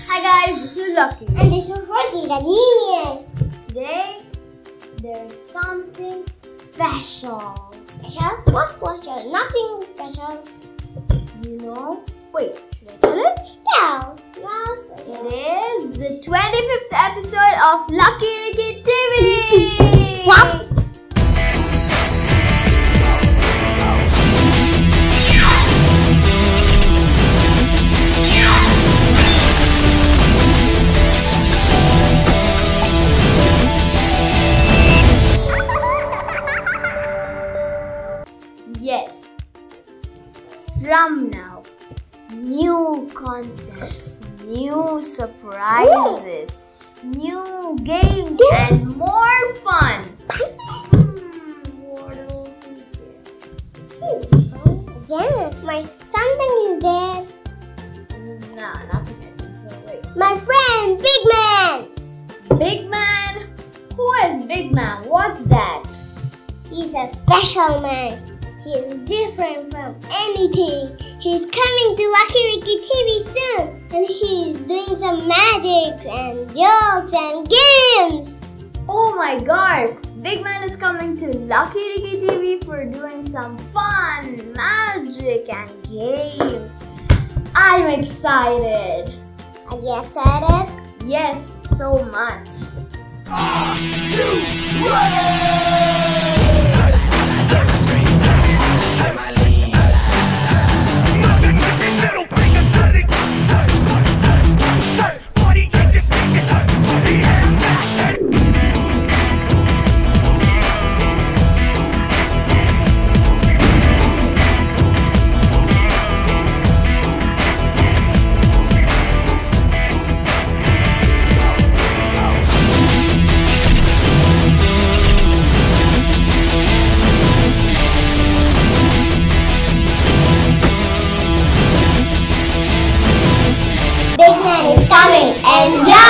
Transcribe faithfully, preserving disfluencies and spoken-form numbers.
Hi guys, this is Lucky. And this is Ricky, the genius. Today, there's something special. Special? What special? Nothing special. You know? Wait, should I tell it? Yeah. No, it is the twenty-fifth episode of Lucky Ricky T V. What? Yes. From now, new concepts, new surprises, Ooh. new games, yeah. and more fun. hmm, what else is there? Oh, yeah, my something is there. Nah, nothing. So wait. My friend, Big Man. Big Man? Who is Big Man? What's that? He's a special man. He is different from anything. He's coming to Lucky Ricky T V soon. And he's doing some magic and jokes and games. Oh my god! Big Man is coming to Lucky Ricky T V for doing some fun, magic and games. I'm excited. Are you excited? Yes, so much. Are you ready? Big Man is coming. Enjoy!